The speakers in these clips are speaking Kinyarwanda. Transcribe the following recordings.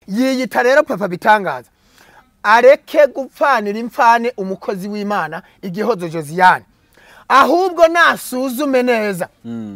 yiyita rero papa Bitangaza areke gupfanira imfane umukozi w'Imana igihozo Josiane ahubwo nasuzume neza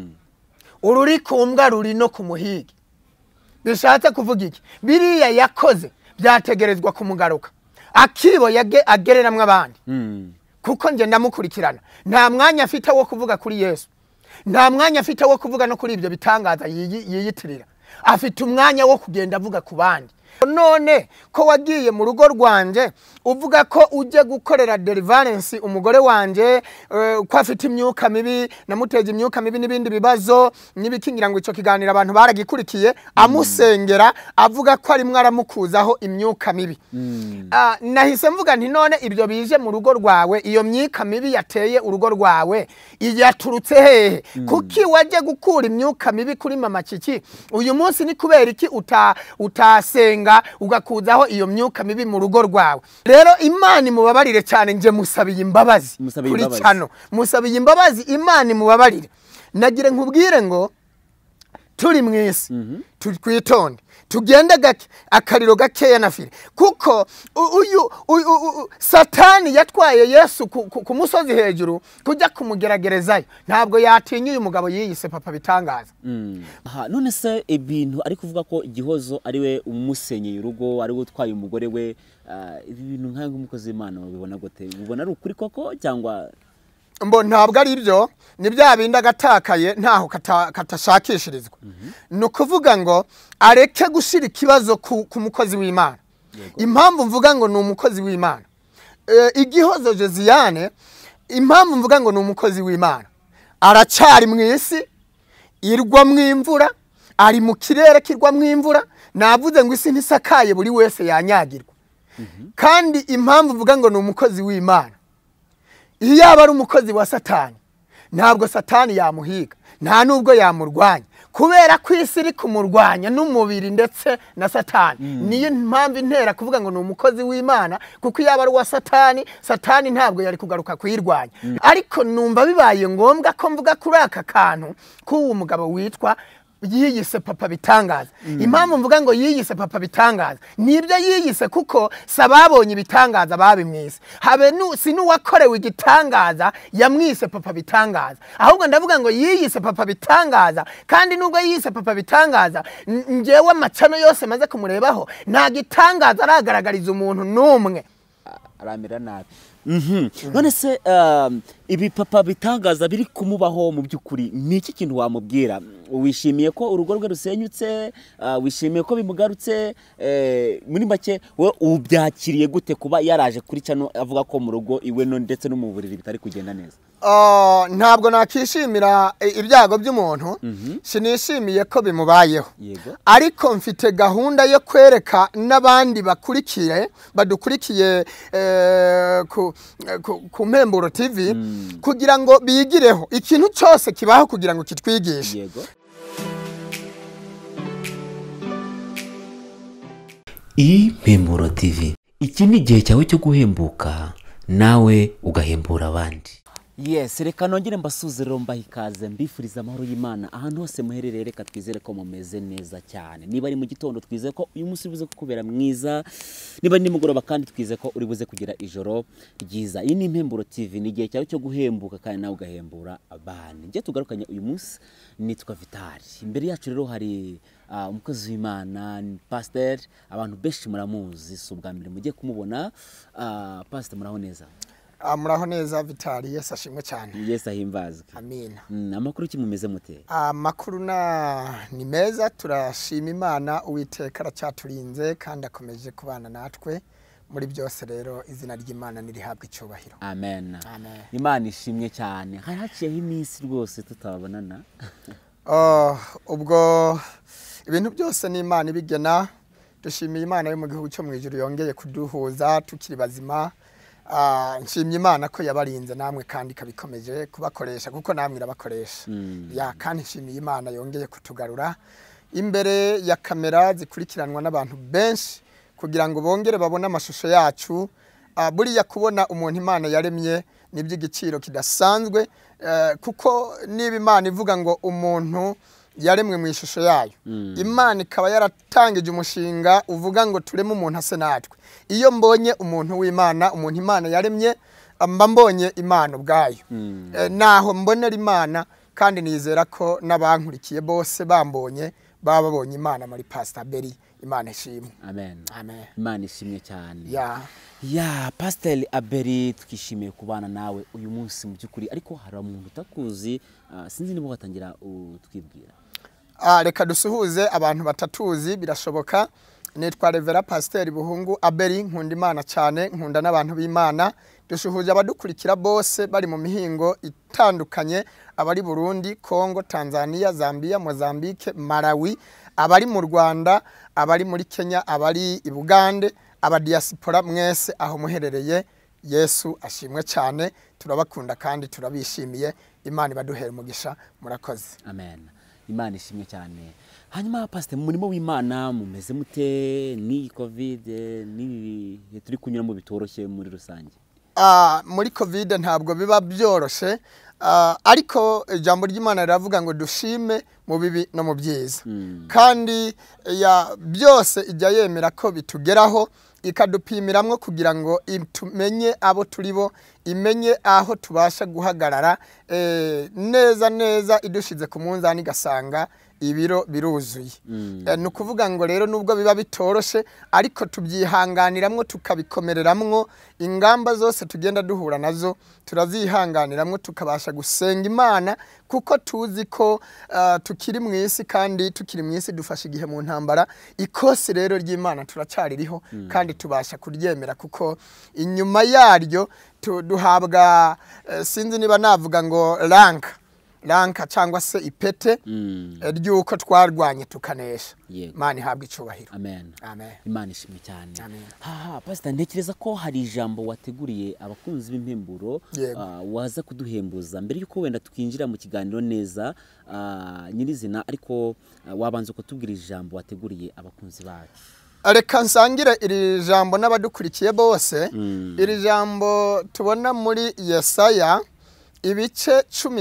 ururi kumbwa ruri no kumuhigi bishatse kuvuga iki biriya yakoze byategerezwa kumugaruka akibo agereramwe abandi kuko nge ndamukurikirana nta mwanya afite wo kuvuga kuri Yesu nta mwanya afite wo kuvuga no kuri ibyo bitangaza yiyitirira afite umwanya wo kugenda avuga ku bandi none ko wagiye mu rugo rwanje uvuga ko uje gukorera deliverance umugore wanje ko afite imyuka mibi namuteje imyuka mibi nibindi bibazo nibikingira ngo ico kiganira abantu baragikurikiye amusengera avuga ko ari mwaramukuzaho imyuka mibi nahise mvuga nti none ibyo bije mu rugo rwawe iyo myuka mibi yateye urugo rwawe yaturutse hehe kuki waje gukura imyuka mibi kuri mama Kiki uyu munsi ni kubera iki utasenga ugakuzaho iyo myuka mibi mu rugo rwawe rero Imana imubabarire cyane nje musabiye imbabazi kuri cyano musabiye imbabazi Imana imubabarire nagire nkubwire ngo turi mwisi twitonde tugende gake akariro gakeya nafire kuko uyu Satani yatwaye Yesu ku musozi hejuru kujya kumugeragerezayo ntabwo yatinya uyu mugabo yiyise papa Bitangaza none se ibintu ari kuvuga ko Gihozo ari we umusenyeye urugo ari we utwaye umugore we ibintu nk'aho umukozi w'Imana babibona gute ubona ari ukuri koko cyangwa mbo ntabwo ari byo ni bya bindi agatakaye ntaho katashakishirizwa no kuvuga ngo areke gushira ikibazo ku mukozi w'Imana impamvu mvuga ngo ni umukozi w'Imana Igihozo Josiane impamvu mvuga ngo ni umukozi w'Imana aracari mwisi irwa mwimvura ari mu kirere kirwa mwimvura navuze ngo isi ntisakaye buri wese yanyagirwa kandi impamvu mvuga ngo ni umukozi w'Imana iyo aba ari umukozi wa Satani ntabwo Satani yamuhiga nta nubwo yamurwanya kubera ko isi iri kumurwanya n'umubiri ndetse na Satani niyo mpamvu intera kuvuga ngo ni umukozi w'Imana kuko iyo aba ari wa Satani ntabwo yari kugaruka kuyirwanya ariko numva bibaye ngombwa ko mvuga kuri aka kantu k'uwo mugabo witwa yiyise papa Bitangaza impamvu mvuga ngo yiyise papa Bitangaza nibyo yiyise kuko sababonye ibitangaza babimwise habe sinuwakorewe igitangaza yamwise papa Bitangaza ahubwo ndavuga ngo yiyise papa Bitangaza kandi nubwo yiyise papa Bitangaza njewe amacano yose maze kumurebaho nta gitangaza aragaragariza umuntu numwe aramira nabi none se ibi papa Bitangaza biri kumubaho mu byukuri ni iki kintu wamubwira wishimiye ko urugo rwe rusenyutse wishimiye ko bimugarutse muri make we ubyakiriye gute kuba yaraje kuri cyano avuga ko mu rugo iwe no ndetse no mu buriri bitari kugenda neza ntabwo nakishimira ibyago by'umuntu sinishimiye ko bimubayeho ariko mfite gahunda yo kwereka n'abandi badukurikiye ku Mpemburo TV kugira ngo bigireho ikintu cyose kibaho kugira ngo kitwigishe Mpemburo TV iki ni igihe cyawe cyo guhembuka nawe ugahembura abandi Yes, reka nongere mbasuzerero mbahikaze mbifuriza amahoro y'Imana ahantu hose muherereye reka twizere ko mumeze neza cyane niba ari mu gitondo twizeye ko uyu munsi buze kukubera mwiza niba ni mugoroba kandi twizeye ko uri buze kugira ijoro ryiza iyi ni Mpemburo TV ni igihe cyawe cyo guhembuka kandi nawe ugahembura abandi nje tugarukanye uyu munsi nitwa Vitali imbere yacu rero hari umukozi w'Imana pastor abantu benshi muramuzi subwa mbere mugiye kumubona pastor muraho neza muraho neza Vitali Yesu ashimwe cyane Yesu ahimbazwe amina amakuru kimumeze mute amakuru ni meza turashima Imana Uwiteka aracyaturinze kandi akomeje kubana natwe muri byose rero izina ry'Imana nirihabwa icyubahiro amen Imana ishimwe cyane haraciyeho iminsi rwose tutabonana ubwo ibintu byose ni Imana ibigena dushimiye Imana yo mu gihugu cyo mu ijuru yongeye kuduhuza tukiri bazima nshimye Imana ko yabarinze namwe kandi kabikomeje kubakoresha kuko namwe irabakoresha kandi nshimiye Imana yongeye kutugarura imbere ya kamera zikurikiranwa n'abantu benshi kugira ngo bongere babone amashusho yacu buriya kubona umuntu Imana yaremye niby'igiciro kidasanzwe kuko niba Imana ivuga ngo umuntu yaremwe mu ishusho yayo. Imana ikaba yaratangije umushinga uvuga ngo tureme umuntu ase natwe. Iyo mbonye umuntu w'Imana, umuntu Imana yaremye, mba mbonye Imana ubwayo. Naho mbonera Imana, kandi nizera ko n'abankurikiye bose bambonye baba babonye Imana muri Pastor Beri. Imana ishimwe. Amen. Amen. Imana ishimwe cyane. Ya Pastor Aberi, tukishimiye kubana nawe uyu munsi mu byukuri, ariko hari umuntu utakuzi, sinzi niba watangira utwibwira. Reka dusuhuze abantu batatuzi, birashoboka. Nitwa Revera Pastor Buhungu Aberi, nkunda Imana cyane, nkunda n'abantu b'Imana. Dushuhuje abadukurikira bose bari mu mihingo itandukanye, abari Burundi, Kongo, Tanzania, Zambia, Mozambique, Malawi, abari mu Rwanda, abari muri Kenya, abari i Bugande, abadiaspora mwese aho muherereye. Yesu ashimwe cyane, turabakunda kandi turabishimiye. Imana ibaduhere umugisha, murakoze. Amen. Imana ishimwe cyane. Hanyuma Pastor, murimo w'Imana mumeze mute? Ni covid ni turi kunyura mu bitoroshye muri rusange? Muri covid ntabwo biba byoroshe, ariko ijambo ry'Imana riravuga ngo dushime mu bibi no mu byiza. Kandi byose ijya yemera ko bitugeraho, ikadupimiramwo kugira ngo tumenye abo turibo, imenye aho tubasha guhagarara neza neza, idushize ku munzani gasanga ibiro biruzuye. Nukuvuga ngo rero nubwo biba bitoroshe, ariko tubyihanganiramwo, tukabikomereramwo. Ingamba zose tugenda duhura nazo turazihanganiramwo, tukabasha gusenga Imana, kuko tuzi ko tukiri mu isi, kandi tukiri mu isi dufashe igihe mu ntambara. Ikosi rero ry'Imana turacyaririho, kandi tubasha kuryemera, kuko inyuma yaryo duhabwa sinzi niba navuga ngo ranka cyangwa se ipete ry'uko twarwanye tukanesha. Imana ihabwa icubahiro. Amen. Amen. Imana ishimwe cyane. Amen. Pastor, ntekereza ko hari ijambo wateguriye abakunzi b'impemburo waza kuduhembuza mbere yuko wenda twinjira mu kiganiro neza nyirizina, ariko wabanza kutubwira ijambo wateguriye abakunzi bacu. Reka nsangire iri jambo n'abadukurikiye bose. Iri jambo tubona muri Yesaya ibice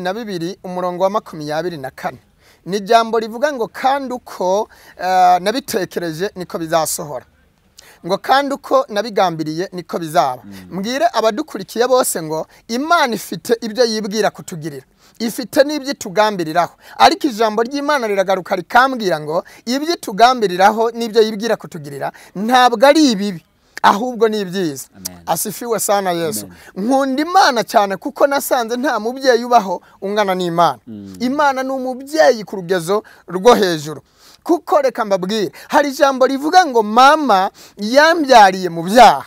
12 umurongo wa 24. Ni jambo rivuga ngo kandi uko nabitekereje niko bizasohora, ngo kandi uko nabigambiriye niko bizaba. Mbwire abadukurikiye bose ngo Imana ifite ibyo yibwira kutugirira, ifite n'ibyo tugambiriraho, ariko ijambo ry'Imana riragaruka rikambwira ngo ibyo tugambiriraho n'ibyo yibwira kutugirira ntabwo ari ibibi, ahubwo ni ibyiza. Asifiwe sana Yesu. Nkunda Imana cyane kuko nasanze nta mubyeyi ubaho ungana n'Imana. Imana ni umubyeyi ku rugezo rwo hejuru, kuko reka mbabwire, hari ijambo rivuga ngo mama yambyariye mu byaha.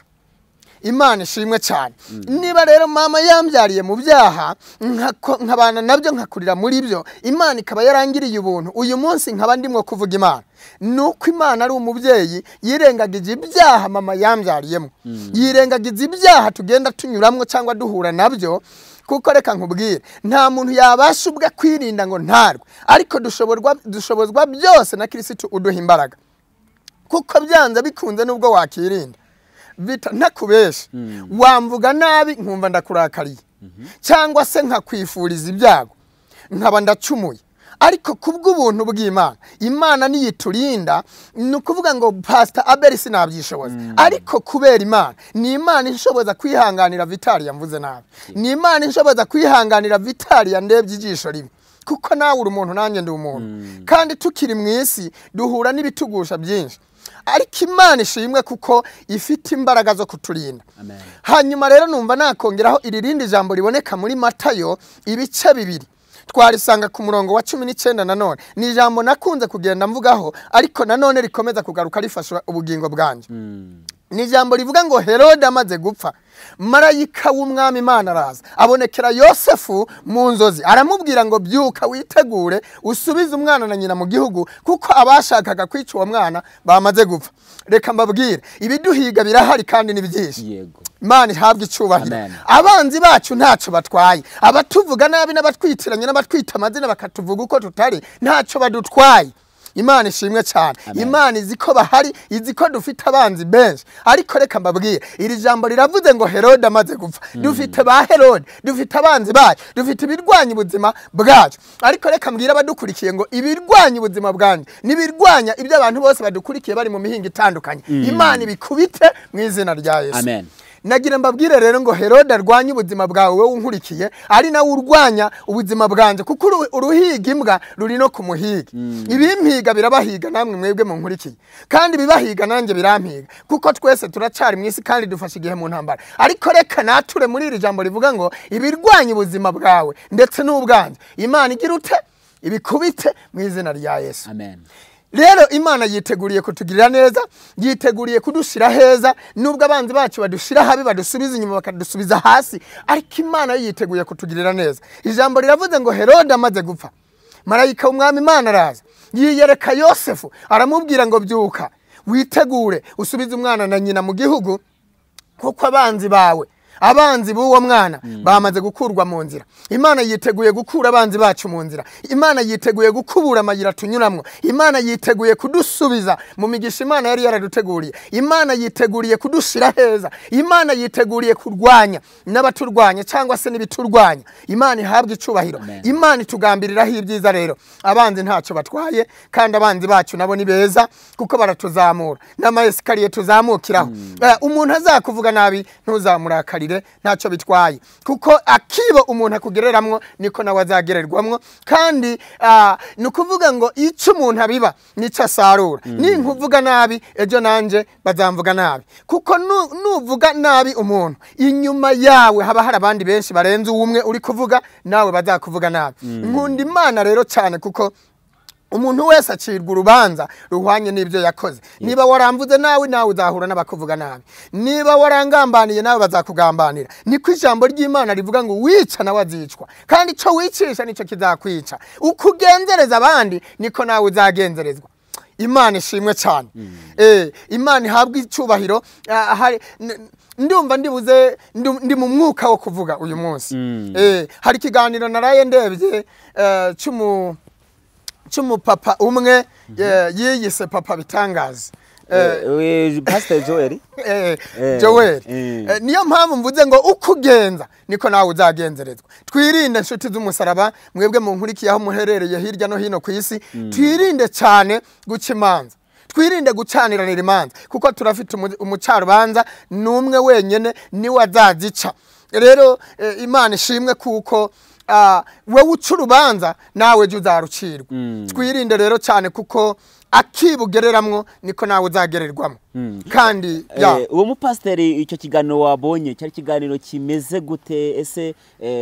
Imana ishimwe cyane. Niba rero mama yambyariye mu byaha, nkabana nabyo nkakurira muri byo, Imana ikaba yarangiriye ubuntu, uyu munsi nkaba ndimwo kuvuga Imana. Nuko Imana ari umubyeyi yirengagiza ibyaha mama yambyariyemo, yirengagiza ibyaha tugenda tunyuramwo cyangwa duhura nabyo. Kuko reka nkubwire, nta muntu yabasha ubwe kwirinda ngo ntarwe, ariko dushobozwa byose na Kristo uduha imbaraga. Kuko byanze bikunze nubwo wakirinda, ntakubesha, wamvuga nabi nkumva ndakurakariye, cyangwa se nkakwifuriza ibyago nkaba ndacumuye, ariko kubw'ubuntu bw'Imana, Imana niyiturinda. Nukuvuga ngo Pastor Aberi sinabyishoboza, ariko kubera Imana, ni Imana inshoboza kwihanganira Vitali yamvuze nabi, ni Imana inshoboza kwihanganira Vitali yandebye ijisho ribi, kuko nawe uri umuntu nanjye ndi umuntu, kandi tukiri mu isi duhura n'ibitugusha byinshi, ariko Imana ishimwe kuko ifite imbaraga zo kuturinda. Hanyuma rero numva nakongeraho irindi jambo riboneka muri Matayo ibice 2, twarisanga ku murongo wa 19. Nanone ni ijambo nakunze kugenda mvugaho, ariko nanone rikomeza kugaruka rifasha ubugingo bwanje. Ni ijambo rivuga ngo Herode amaze gupfa, marayika w'umwami Imana araza abonekera Yosefu mu nzozi, aramubwira ngo byuka witegure usubize umwana na nyina mu gihugu, kuko abashakaga kwica uwo mwana bamaze gupfa. Reka mbabwire, ibiduhiga birahari kandi nibyinshi. Imana ihabwe icubahiro. Abanzi bacu ntacyo batwaye, abatuvuga nabi n'abatwitiranye n'abatwita amazina bakatuvuga uko tutari, ntacyo badutwaye. Imana ishimwe cyane. Imana izi ko bahari, izi ko dufite abanzi benshi. Ariko reka mbabwire, iri jambo riravuze ngo Herode amaze gupfa. Dufite ba Herode, dufite abanzi bacu, dufite ibirwanya ubuzima bwacu. Ariko reka mbwira abadukurikiye ngo ibirwanya ubuzima bwanjye nibirwanya ibyo abantu bose badukurikiye bari mu mihinga itandukanye. Imana ibikubite mu izina rya Yesu. Amen. Nagira mbabwire rero ngo Herode arwanya ubuzima bwawe wowe unkurikiye, ari nawe urwanya ubuzima bwanje, kuko uruhiga imbwa ruri no kumuhiga. Ibimpiga birabahiga namwe mwebwe mu nkurikiye, kandi bibahiga nanjye birampiga, kuko twese turacari mu isi kandi dufashe igihe mu ntambara. Ariko reka nature muri iri jambo rivuga ngo ibirwanya ubuzima bwawe ndetse n'ubwanje, Imana igira ute ibikubite mu izina rya Yesu. Amen. Rero Imana yiteguriye kutugirira neza, yiteguriye kudushira heza, nubwo abanzi bacu badushira habi badusubiza inyuma bakadusubiza hasi, ariko Imana yiteguye kutugirira neza. Ijambo riravuze ngo Herode amaze gupfa, marayika w'umwami Imana araza yiyereka Yosefu, aramubwira ngo byuka witegure usubize umwana na nyina mu gihugu, kuko abanzi bawe, abanzi b'uwo mwana bamaze gukurwa mu nzira. Imana yiteguye gukura abanzi bacu mu nzira. Imana yiteguye gukubura amayira tunyuramwo. Imana yiteguye kudusubiza mu migisha Imana yari yaraduteguriye. Imana yiteguriye kudushira heza. Imana yiteguriye kurwanya n'abaturwanya cyangwa se n'ibiturwanya. Imana ihabwe icubahiro. Imana itugambiriraho ibyiza rero. Abanzi ntacyo batwaye, kandi abanzi bacu nabo ni beza, kuko baratuzamura n'amayesikariye tuzamukiraho. Umuntu azakuvuga nabi ntuzamurakarire, ntacyo bitwaye, kuko akibo umuntu akugereramwo niko nawe azagererwamwo. Kandi nukuvuga ngo icyo umuntu abiba nico asarura. Ninkuvuga nabi ejo nanje bazamvuga nabi, kuko nuvuga nabi umuntu, inyuma yawe haba hari abandi benshi barenze umwe uri kuvuga, nawe bazakuvuga nabi. Nkunda Imana rero cyane, kuko umuntu wese acirwa urubanza ruhwanye n'ibyo yakoze. Niba waramvuze nawe uzahura n'abakuvuga nabi, niba warangambaniye nawe bazakugambanira. Niko ijambo ry'Imana rivuga ngo wica nawe azicwa, kandi icyo wicisha nicyo kizakwica. Uko ugenzereza abandi niko nawe uzagenzerezwa. Imana ishimwe cyane. Imana ihabwe icubahiro. Ndumva ndi mu mwuka wo kuvuga uyu munsi. Hari ikiganiro naraye ndebye cy'umupapa umwe yiyise Papa Bitangaza, Pastor Joel. Joel. Niyo mpamvu mvuze ngo ukugenza niko nawe uzagenzerezwa. Twirinde inshuti z'umusaraba, mwebwe mu nkurikiye aho muherereye hirya no hino ku isi, twirinde cyane guca imanza, twirinde gucaniranira imanza, kuko turafite umucarubanza n'umwe wenyene niwe azazica. Rero Imana ishimwe, kuko wewe uca urubanza nawe jya uzarucirwa. Twirinde rero cyane, kuko akibugereramwo niko nawe uzagererwamo. Kandi uwo mupasiteri, icyo kiganiro wabonye cyari kiganiro kimeze gute? Ese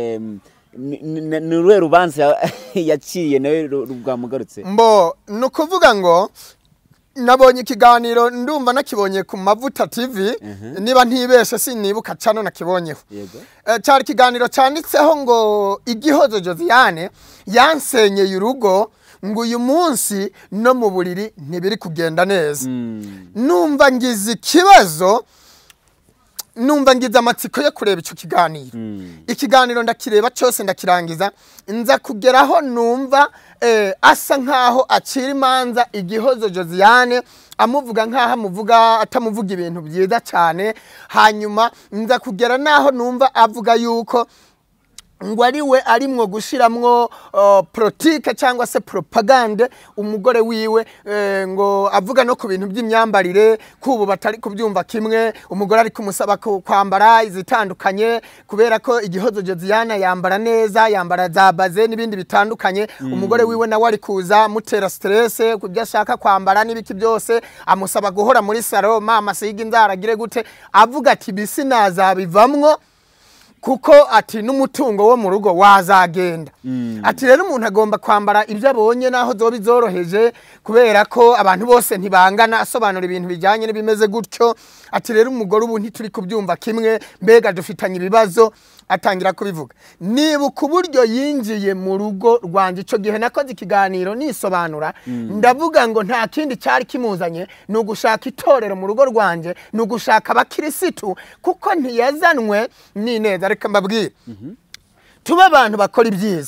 ni uruhe rubanza yaciye nawe rwamugarutse? nukuvuga ngo nabonye ikiganiro, ndumva nakibonye ku Mavuta TV, niba ntibeshe sinibuka cyane nakibonyeho. Cyari ikiganiro cyanditseho ngo Igihozo Josiane yansenyeye urugo, ngo uyu munsi no mu buriri ntibiri kugenda neza. Numva ngize ikibazo, numva ngize amatsiko yo kureba icyo kiganiro. Ikiganiro ndakireba cyose ndakirangiza, nza kugeraho numva asa nkaho acira imanza Igihozo Josiane, amuvuga nkaho amuvuga atamuvuga ibintu byiza cyane. Hanyuma nza kugera naho numva avuga yuko ngo ariwe arimwo gushiramwo politike cyangwa se propagande umugore wiwe, ngo avuga no ku bintu by'imyambarire, kubu batari kubyumva kimwe. Umugore ari kumusaba kwambara izitandukanye, kubera ko Igihozo Josiane yambara neza, yambara za baze n'ibindi bitandukanye. Umugore wiwe nawe ari kuza mutera stress kubyo ashaka kwambara n'ibiki byose, amusaba guhora muri salon, mama siga inzara gire gute, avuga ati bisi nazabivamwo, kuko ati n'umutungo wo mu rugo wazagenda. Ati rero umuntu agomba kwambara ibyo abonye naho zoba bizoroheje, kubera ko abantu bose ntibangana. Asobanura ibintu bijyanye n'ibimeze gutyo. Ati rero umugore ubu ntituri kubyumva kimwe, mbega dufitanye ibibazo. Atangira kubivuga, nibuka uburyo yinjiye mu rugo rwanje. Icyo gihe nakoze ikiganiro nisobanura, ndavuga ngo nta kindi cyari kimuzanye, ni ugushaka itorero mu rugo rwanje, ni ugushaka abakirisitu, kuko ntiyazanwe n'ineza. Reka mbabwire, tuba abantu bakora ibyiza,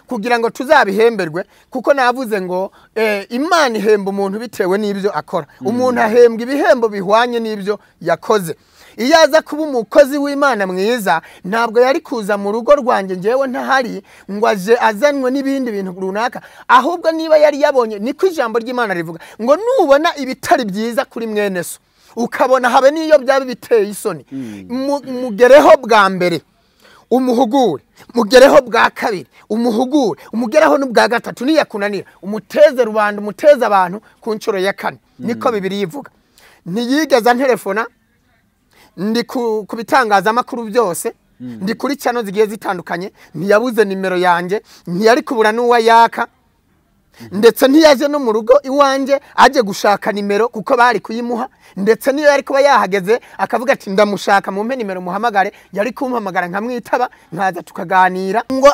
kugira ngo tuzabihemberwe kuko navuze ngo Imana ihemba umuntu bitewe n'ibyo akora umuntu ahembwa ibihembo bihwanye n'ibyo yakoze iyo aza kuba umukozi w'Imana mwiza ntabwo yari kuza mu rugo rwanjye ngewe ntahari ngo aje azanwe n'ibindi bintu runaka ahubwo niba yari yabonye niko ijambo ry'Imana rivuga ngo nubona ibitari byiza kuri mwene so ukabona habe niyo byaba biteye isoni mugereho bwa mbere umuhugure mugereho bwa kabiri umuhugure umugereho n'ubwa gatatu niyakunanira umuteze rubanda umuteze abantu ku ncuro ya kane niko Bibiliya ivuga ntiyigeza telefona ndi ku bitangaza makuru byose ndi kuri cyano zigiye zitandukanye ntiyabuze nimero yanjye ntiyari kubura n'uwa yaka ndetse ntiyaje no mu rugo iwanje aje gushaka nimero kuko bari kuyimuha ndetse niyo yari kuba yahageze akavuga ati ndamushaka mu mpe nimero muhamagare yari kumpamagara nkamwitaba nkaza tukaganira ngo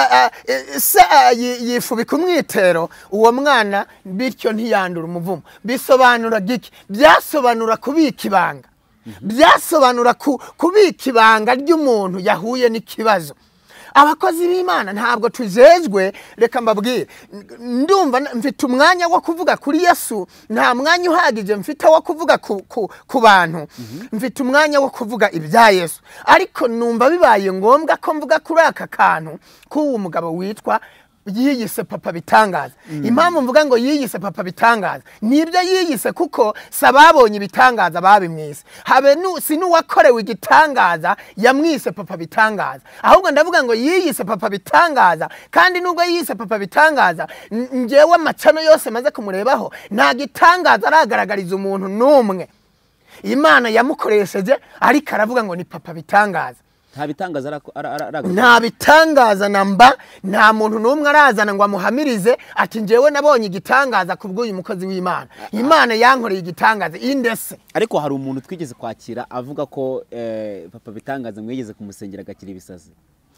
yifubika umwitero uwo mwana bityo ntiyandura umuvumo bisobanura giki byasobanura kubika ibanga byasobanura kubika ibanga ry'umuntu yahuye n'ikibazo abakozi b'Imana ntabwo tujejwe reka mbabwire ndumva mfite umwanya wo kuvuga kuri Yesu nta mwanya uhagije mfite wo kuvuga ku bantu mfite umwanya wo kuvuga ibya Yesu ariko numva bibaye ngombwa ko mvuga kuri aka kantu k'uwo mugabo witwa yiyise papa bitangaza impamvu mvuga ngo yiyise papa bitangaza nibyo yiyise kuko sababonye ibitangaza babimwise habe sinuwakorewe igitangaza yamwise papa bitangaza ahubwo ndavuga ngo yiyise papa bitangaza kandi nubwo yiyise papa bitangaza ngewe amacano yose maze kumurebaho nta gitangaza aragaragariza umuntu numwe Imana yamukoresheje ariko aravuga ngo ni papa bitangaza nta bitangaza namba nta muntu numwe arazana ngo amuhamirize ati njewe nabonye igitangaza kubw'uyu mukozi w'Imana Imana yankoreye igitangaza indese ariko hari umuntu twigeze kwakira avuga ko papa bitangaza mwigeze kumusengera agakira ibisazi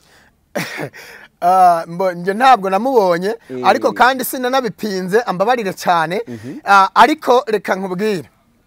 nje ntabwo namubonye ariko kandi sinanabipinze ambabarire cyane ariko reka nkubwire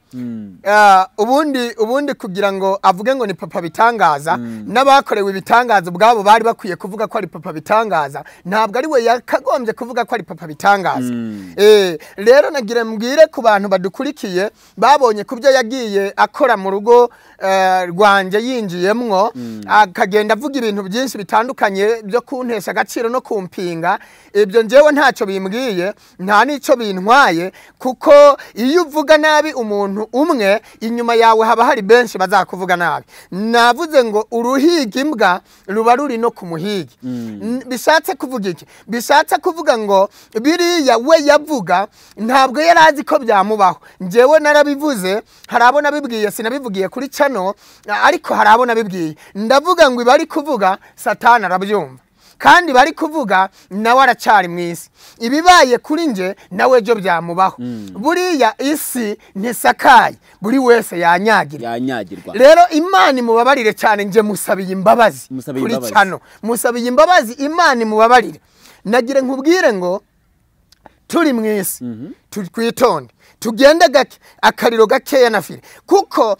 ubundi kugira ngo avuge ngo ni papa bitangaza n'abakorewe ibitangaza ubwabo bari bakwiye kuvuga ko ari papa bitangaza ntabwo ari we yakagombye kuvuga ko ari papa bitangaza rero nagire mbwire ku bantu badukurikiye babonye kubyo yagiye akora mu rugo rwanje yinjiyemwo akagenda avuga ibintu byinshi bitandukanye byo kuntesha agaciro no kumpinga ibyo njewe ntacyo bimbwiye nta nico bintwaye kuko iyo uvuga nabi umuntu umwe inyuma yawe haba hari benshi bazakuvuga nabi navuze ngo uruhiga imbwa ruba ruri no kumuhigi bishatse kuvuga iki bishatse kuvuga ngo biriya we yavuga ntabwo yarazi ko byamubaho njewe narabivuze harabona bibwiye sinabivugiye kuri cano ariko harabona bibwiye ndavuga ngo ibari kuvuga Satani arabyumva kandi bari kuvuga nawe aracyari mwisi ibibaye kuri nje nawe byo byamubaho buriya isi ntisakaye buri wese yanyagirwa rero Imana imubabarire cyane nje musabiye imbabazi kuri cyano musabiye imbabazi Imana imubabarire nagire nkubwire ngo turi mwisi twitonde tugende gake akariro gakeya nafire kuko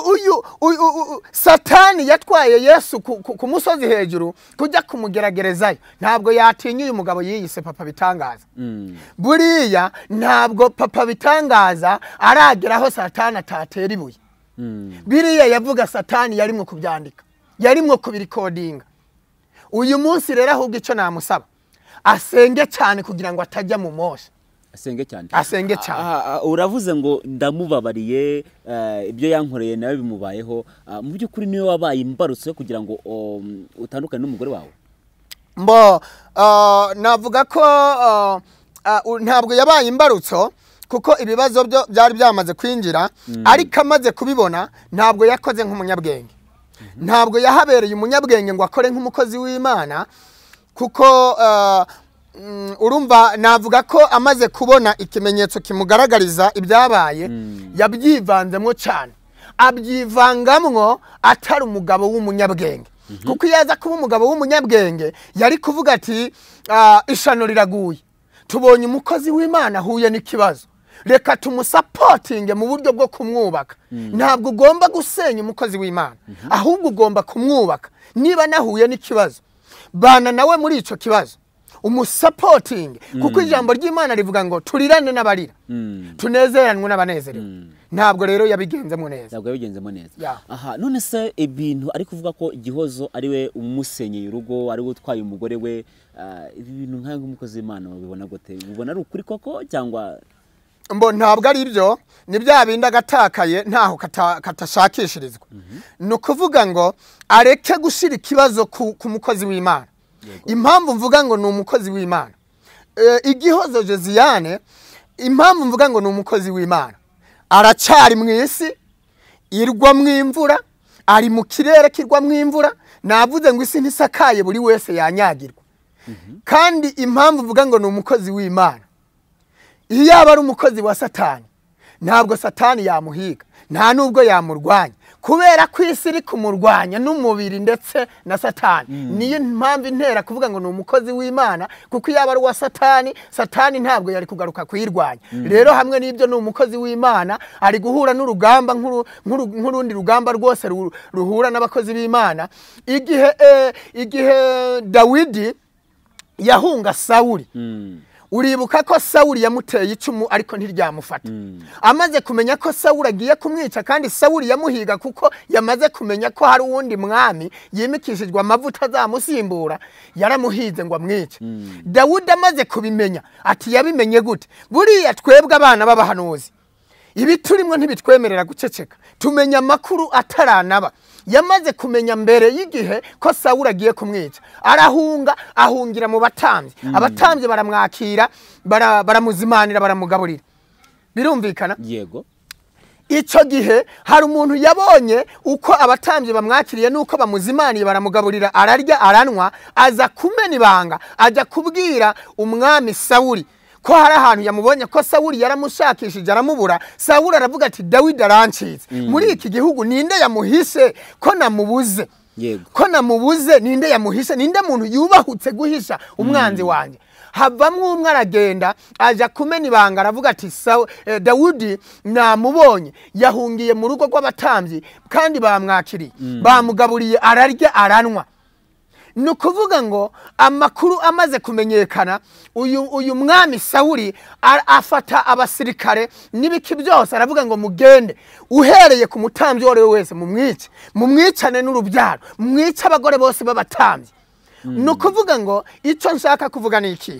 Satani yatwaye Yesu ku musozi hejuru kujya kumugeragerezayo ntabwo yatinya uyu mugabo yiyise papa bitangaza buriya ntabwo papa bitangaza arageraho Satani atatera ibuye biriya yavuga Satani yarimwe kubyandika yarimwe kubirikodinga uyu munsi rero ahubwo icyo namusaba asenge cyane kugira ngo atajya mu mosha asenge cyane uravuze ngo ndamubabariye ibyo yankoreye nawe bimubayeho mu by'ukuri niwe wabaye imbarutso kugira ngo utandukane n'umugore wawe navuga ko ntabwo yabaye imbarutso kuko ibibazo byo byari byamaze kwinjira ariko amaze kubibona ntabwo yakoze nk'umunyabwenge ntabwo yahabereye umunyabwenge ngo akore nk'umukozi w'Imana kuko urumva navuga ko amaze kubona ikimenyetso kimugaragariza ibyabaye yabyivanzemo cyane abyivangamwo atari umugabo w'umunyabwenge kuko yaza kuba umugabo w'umunyabwenge yari kuvuga ati ishano riraguye tubonye umukozi w'Imana ahuye n'ikibazo reka tumusapotinge mu buryo bwo kumwubaka ntabwo ugomba gusenya umukozi w'Imana ahubwo ugomba kumwubaka niba nahuye n'ikibazo bana nawe muri ico kibazo umusapotinge kuko ijambo ry'Imana rivuga ngo turirane n'abarira tunezeranwe n'abanezerewe ntabwo rero yabigenzemo neza aha none se ibintu ari kuvuga ko Gihozo ari we umusenyeye urugo ari we utwaye umugore we ibi bintu nkaho umukozi w'Imana babibona gute ubona ari ukuri koko cyangwa mbo ntabwo ari byo ni bya bindi agatakaye ntaho katashakishirizwa no kuvuga ngo areke gushira ikibazo ku mukozi w'Imana impamvu mvuga ngo ni umukozi w'Imana Igihozo Josiane impamvu mvuga ngo ni umukozi w'Imana aracari mu isi irwa mu imvura ari mu kirere kirwa mu imvura navuze ngo isi ntisakaye buri wese yanyagirwa kandi impamvu mvuga ngo ni umukozi w'Imana iyo yaba ari umukozi wa Satani ntabwo Satani yamuhiga nta nubwo yamurwanya kubera ko isi iri kumurwanya n'umubiri ndetse na Satani niyo mpamvu intera kuvuga ngo ni umukozi w'Imana kuko yaba ari wa Satani ntabwo yari kugaruka kwirwanya rero hamwe n'ibyo ni umukozi w'Imana ari guhura n'urugamba nk'urundi rugamba rwose ruhura n'abakozi b'Imana igihe Dawidi yahunga Sawuli uribuka ko Sawuli yamuteye icumu ariko ntiryamufata amaze kumenya ko Sawuli agiye kumwica kandi Sawuli yamuhiga kuko yamaze kumenya ko hari uwundi mwami yimikishijwe amavuta azamusimbura yaramuhize ngo amwice Dawudi amaze kubimenya ati yabimenye gute buriya twebwe abana b'abahanuzi ibi turimo ntibitwemerera guceceka tumenya makuru ataranaba yamaze kumenya mbere y'igihe ko Sawuli agiye kumwica ahungira mu batambyi abatambyi baramwakira baramuzimanira baramugaburira birumvikana yego icyo gihe hari umuntu yabonye uko abatambyi bamwakiriye nuko bamuzimaniye baramugaburira ararya aranwa aza kumena ibanga ajya kubwira umwami Sawuli ko hari ahantu yamubonye ko Sawuli yaramushakishije aramubura Sawuli aravuga ati Dawidi arancitse muri iki gihugu ninde yamuhise ko namubuze ko namubuze ninde yamuhise ninde muntu yubahutse guhisha umwanzi wanjye havamwe umwe aragenda aja kumena ibanga aravuga ati Dawidi namubonye yahungiye mu rugo rw'abatambyi kandi bamwakiriye bamugaburiye ararya aranwa nukuvuga ngo amakuru amaze kumenyekana uyu mwami Sawuli afata abasirikare nibiki byose aravuga ngo mugende uhereye ku mutambyi wore wese mumwicane n'urubyaro mwica abagore bose b'abatambyi nukuvuga ngo icyo nshaka kuvuga ni iki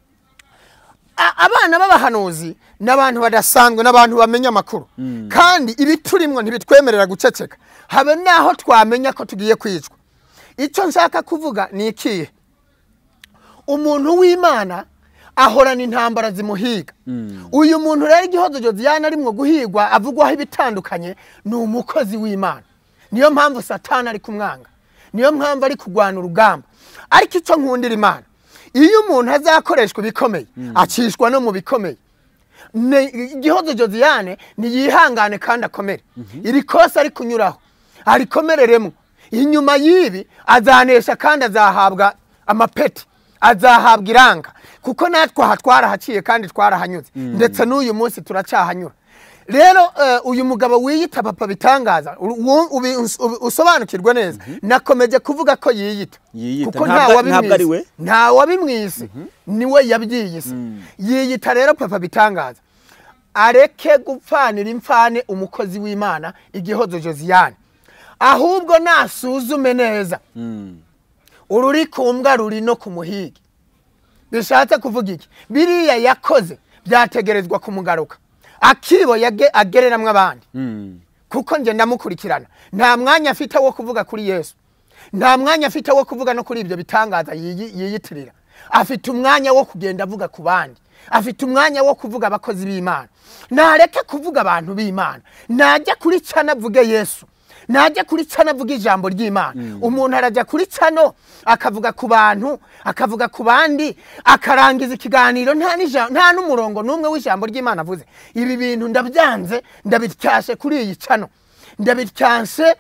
abana b'abahanuzi n'abantu badasanzwe n'abantu bamenya amakuru kandi ibi turimwo ntibitwemerera guceceka habe naho twamenya ko tugiye kwicwa icyo nshaka kuvuga ni ikihe umuntu w'Imana ahorana intambara zimuhiga uyu muntu rero Gihozo Josiane arimwo guhigwa avugwaho ibitandukanye ni umukozi w'Imana niyo mpamvu Satani ari kumwanga niyo mpamvu ari kugwana urugamba ariko icyo nkundira Imana iyo umuntu azakoreshwa bikomeye acishwa no mu bikomeye Gihozo Josiane niyihangane kandi akomere iri kosa ari kunyuraho arikomereremo inyuma yibi azanesha kandi azahabwa amapeti azahabwa iranga kuko natwe hatwarahaciye kandi twarahanyuze ndetse n'uyu munsi turacyahanyura rero uyu mugabo wiyita papa Bitangaza usobanukirwe neza nakomeje kuvuga ko yiyita kuko nta wabimwise niwe yabyiyise yiyita rero papa Bitangaza areke gupfanira imfane umukozi w'Imana Igihozo Josiane ahubwo nasuzume neza ururi kumbwa ruri no kumuhigi bishatse kuvuga iki biriya yakoze byategerezwa kumugaruka akibo agereramwe abandi kuko nje ndamukurikirana nta mwanya afite wo kuvuga kuri Yesu nta mwanya afite wo kuvuga no kuri ibyo bitangaza yiyitirira afite umwanya wo kugenda avuga ku bandi afite umwanya wo kuvuga abakozi b'Imana nareke kuvuga abantu b'Imana najya kuri cyana avuge Yesu najya kuri cyana avuga ijambo ry'Imana umuntu arajya kuri cyano akavuga ku bantu akavuga ku bandi akarangiza ikiganiro nta n'umurongo n'umwe w'ijambo ry'Imana avuze ibi bintu ndabyanze ndabityashe kuri iyi cyano ndabityashe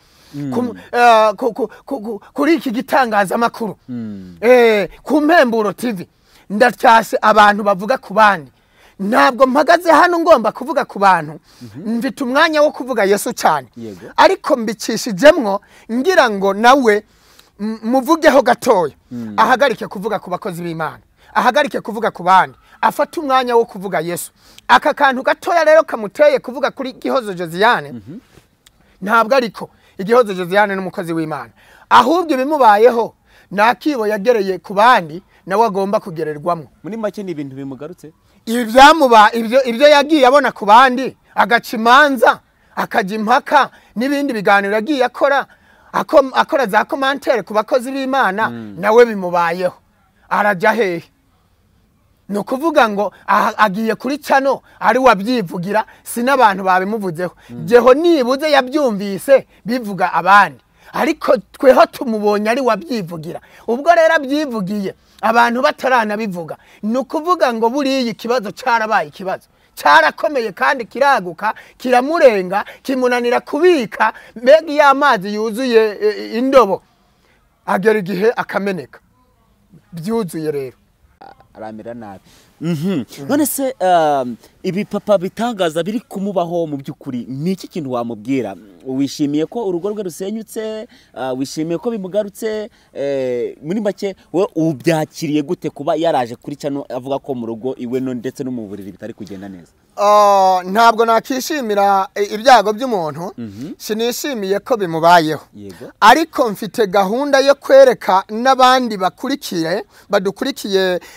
kuri iki gitangaza makuru ku Mpemburo TV ndatyashe abantu bavuga ku bandi ntabwo mpagaze hano ngomba kuvuga ku bantu mfite umwanya wo kuvuga Yesu cyane ariko mbicishijemwo ngira ngo nawe muvugeho gatoya ahagarike kuvuga ku bakozi b'Imana ahagarike kuvuga ku bandi afata umwanya wo kuvuga Yesu. Aka kantu gatoya rero kamuteye kuvuga kuri Gihozo Josiane ntabwo ariko Igihozo Josiane n'umukozi w'Imana, ahubwo ibimubayeho nakibo yagereye ku bandi nawe agomba kugererwamo. Muri make ni ibintu bimugarutse, ibi byamuba ibyo yagiye abona ku bandi agaca imanza akajya impaka n'ibindi biganiro yagiye akora za commentaire ku bakozi b'Imana nawe bimubayeho arajya hehe. No kuvuga ngo agiye kuri cano ari wabyivugira sinabantu babimuvuzeho, jeho nibuze yabyumvise bivuga abandi, ariko tweho tumubonye ari wabyivugira. Ubwo rero abyivugiye abantu bataranabivuga, no kuvuga ngo buriyi kibazo cyarabaye, ikibazo cyarakomeye kandi kiraguka kiramurenga kimunanira kubika, mbega y'amazi yuzuye indobo agera igihe akameneka byuzuye rero aramira nabi. None se ibi papa bitangaza biri kumubaho mu by'ukuri ni iki kintu wamubwira? Wishimiye ko urugo rwe rusenyutse, wishimiye ko bimugarutse, muri make we ubyakiriye gute kuba yaraje kuri cano avuga ko mu rugo iwe no ndetse no mu buriri bitari kugenda neza? Ntabwo nakishimira ibyago by'umuntu, sinishimiye ko bimubayeho, ariko mfite gahunda yo kwereka n'abandi badukurikiye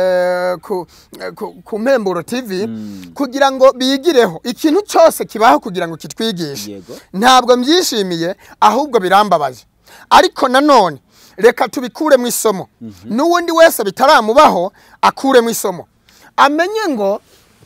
ku Mpemburo TV kugira ngo bigireho ikintu cyose kibaho kugira ngo kitwigishe. Ntabwo mbyishimiye ahubwo birambabaje, ariko nanone reka tubikure mu isomo, n'uwundi wese bitaramubaho akure mu isomo, amenye ngo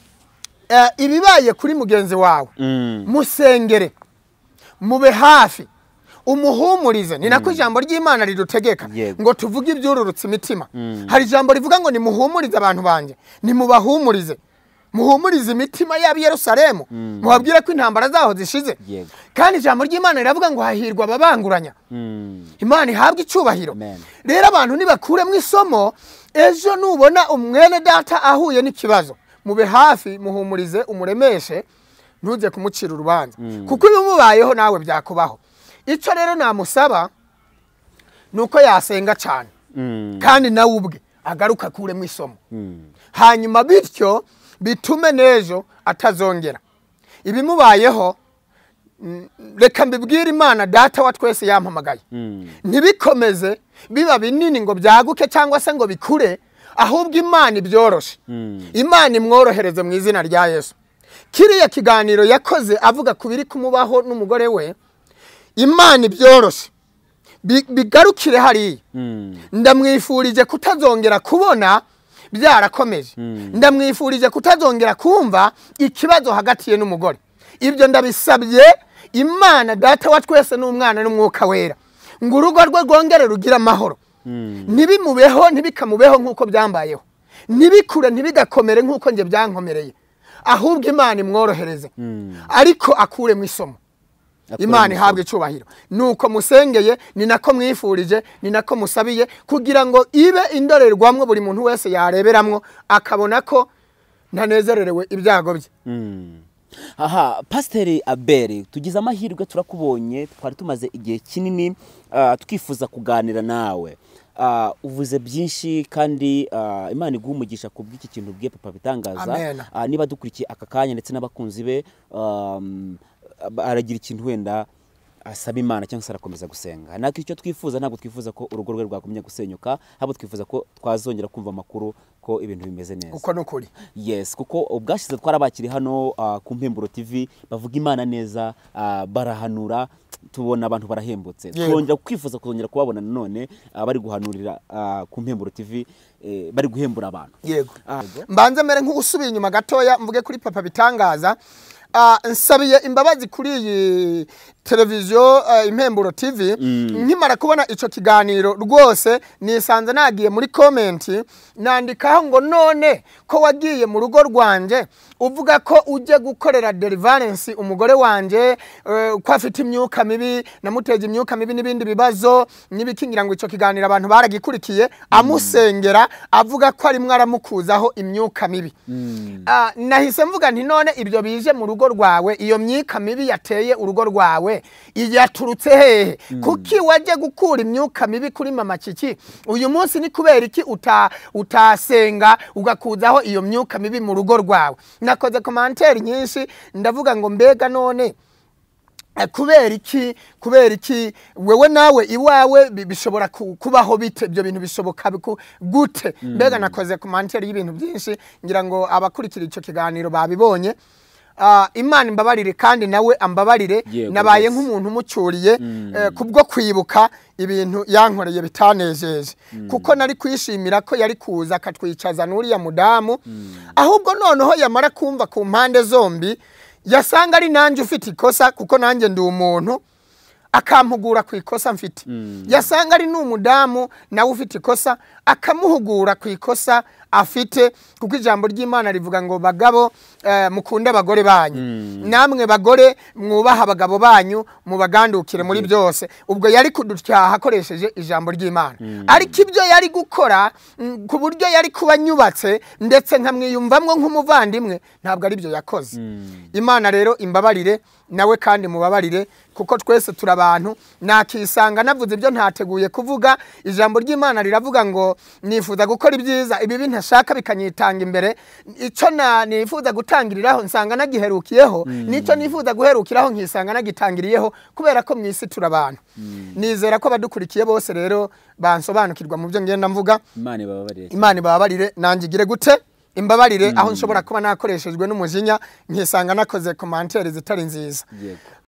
ibibaye kuri mugenzi wawe musengere, mube hafi, umuhumurize. Ni nako ijambo ry'Imana ridutegeka ngo tuvuge ibyururutse imitima. Hari ijambo rivuga ngo nimuhumurize abantu banje, nimubahumurize, muhumurize imitima y'ab'i Yerusalemu, mubabwire ko intambara zaho zishize. Kandi ijambo ry'Imana riravuga ngo hahirwa ababanguranya. Imana ihabwe icyubahiro. Rero abantu nibakure mu isomo, ejo nubona umwene data ahuye n'ikibazo, mube hafi, muhumurize, umuremeshe, ntujye kumucira urubanza, kuko ibimubayeho nawe byakubaho. Icyo rero namusaba nuko yasenga cyane, kandi nawe ubwe agaruka kure mu isomo, hanyuma bityo bitume nejo atazongera ibimubayeho. Reka mbibwire Imana data wa twese yampamagaye, ntibikomeze biba binini ngo byaguke cyangwa se ngo bikure, ahubwo Imana ibyoroshe, Imana imworohereze mu izina rya Yesu. Kiriya kiganiro yakoze avuga kubiri kumubaho n'umugore we, Imana ibyoroshe bigarukire hariya. Ndamwifurije kutazongera kubona byarakomeje, ndamwifurije kutazongera kumva ikibazo hagati ye n'umugore. Ibyo ndabisabye Imana data wa twese n'umwana n'umwuka wera, ngo urugo rwe rwongere rugira amahoro, ntibimubeho ntibikamubeho nk'uko byambayeho, ntibikure ntibigakomere nk'uko nge byankomereye, ahubwo Imana imworohereze, ariko akure mu isomo. Imana ihabwe icyubahiro. Nuko musengeye, ni nako mwifurije, ni nako musabiye, kugira ngo ibe indorerwamwo buri muntu wese yareberamwo akabona ko ntanezererewe ibyago bye. Aha, Pasiteri Abel, tugize amahirwe turakubonye, twari tumaze igihe kinini twifuza kuganira nawe. Uvuze byinshi kandi Imana iguha umugisha ku bw'iki kintu bwiye papa bitangaza. Niba dukurikiye aka kanya ndetse n'abakunzi be, aragira ikintu wenda asaba Imana cyangwa se arakomeza gusenga. Nako icyo twifuza, ntabwo twifuza ko urugo rwe rwakomye gusenyuka, ahubwo twifuza ko twazongera kumva amakuru ko ibintu bimeze neza. Uko nukuri. Yes, kuko ubwashize twarabakiri hano ku Mpemburo TV bavuga Imana neza, barahanura, tubona abantu barahembutse. Twongera kwifuza kuzongera kubabona none bari guhanurira ku Mpemburo TV, bari guhembura abantu. Yego. Mbanze mere nk'usubiye inyuma gatoya mvuge kuri papa bitangaza. Nsabiye imbabazi kuri iyi televiziyo Impemburo TV, nkimara kubona ico kiganiro rwose nisanze nagiye muri comment nandikaho ngo none ko wagiye mu rugo rwanje uvuga ko uje gukorera deliverance umugore wanje, ko afite imyuka mibi, namuteje imyuka mibi n'ibindi bibazo nibikingira ngo ico kiganiro abantu baragikurikiye, amusengera avuga ko ari mwaramukuzaho imyuka mibi. Nahise mvuga nti none ibyo bije mu rugo rwawe, iyo myuka mibi yateye urugo rwawe yawe yaturutse hehe kuki waje gukura imyuka mibi kuri mama Kiki uyu munsi ni kubera iki utasenga ugakuzaho iyo myuka mibi mu rugo rwawe nakoze commentaire nyinshi ndavuga ngo mbega none kubera iki wewe nawe iwawe bishobora kubaho bite ibyo bintu bishoboka gute mbega nakoze commentaire y'ibintu byinshi ngira ngo abakurikira ico kiganiro babibonye Imana imbabarire kandi nawe ambabarire nabaye nk'umuntu umucyuriye kubwo kwibuka ibintu yankoreye bitanejeje kuko nari kwishimira ko yari kuza akatwicaza n'uriya mudamu ahubwo noneho yamara kumva ku mpande zombi yasanga ari nanje ufite ikosa kuko nanje ndi umuntu akampugura ku ikosa mfite yasanga ari n'umudamu nawe ufite ikosa akamuhugura ku ikosa afite kuko ijambo ry'Imana rivuga ngo bagabo mukunde abagore banyu namwe bagore mwubaha abagabo banyu mubagandukire muri byose ubwo yari kudutyaha akoresheje ijambo ry'Imana ariko ibyo yari gukora ku buryo yari kubanyubatse ndetse nkamwiyumvamwo nk'umuvandimwe ntabwo ari byo yakoze Imana rero imbabarire nawe kandi mubabarire kuko twese turabantu nakisanga navuze ibyo ntateguye kuvuga ijambo ry'Imana riravuga ngo nifuza gukora ibyiza ibibi ntashaka bikanyitanga imbere ico nifuza gutangiriraho nsanga nagiherukiyeho nico nifuza guherukiraho nkisanga nagitangiriyeho kubera ko mwisi turabantu nizera ko badukurikiye bose rero bansobanukirwa mu byo ngenda mvuga Imana ibabarire nangigire gute imbabarire aho nshobora kuba nakoreshejwe n'umujinya nkisanga nakoze commentaire zitari nziza